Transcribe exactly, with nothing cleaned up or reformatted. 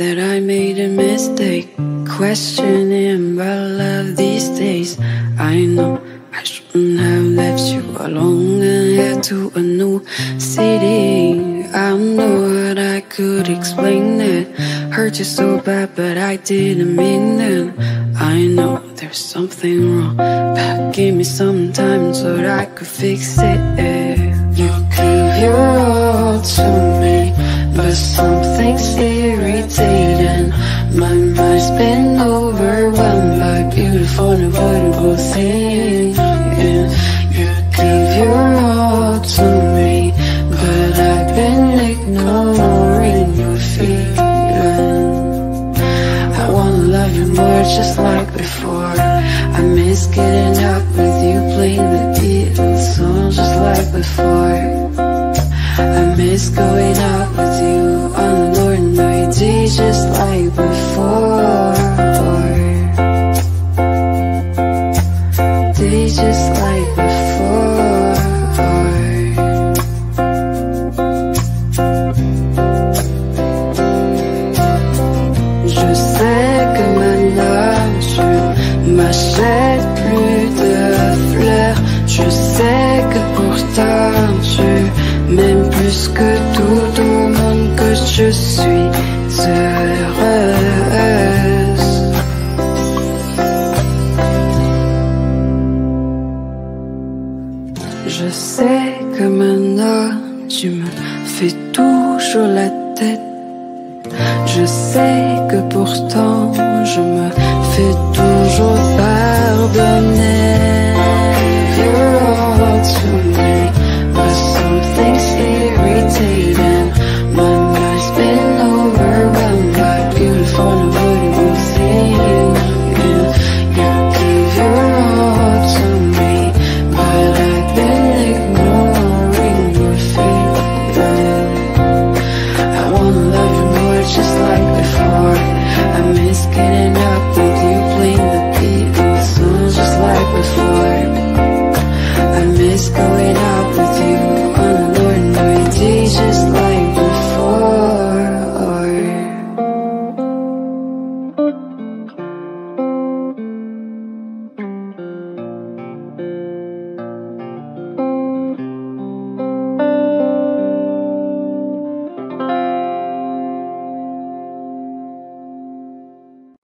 that I made a mistake, questioning my love these days. I know I shouldn't have left you alone and head to a new city. I know that I could explain it, hurt you so bad, but I didn't mean it. I know there's something wrong, but give me some time so that I could fix it. You gave your all to me, but something's irritating. My mind's been overwhelmed by beautiful and avoidable things. You gave your all to me, but I've been ignoring your feeling. I wanna love you more just like before. I miss getting up with you, playing the Beatles song just like before. I miss going out with you on an ordinary day just like before. Day just like before. Je sais que maintenant tu m'achètes plus de fleurs. Je sais que pourtant tu m'aimes plus que tout au monde, que je suis heureuse. Je sais que maintenant tu me fais toujours la tête. Je sais que pourtant je me fais toujours pardonner.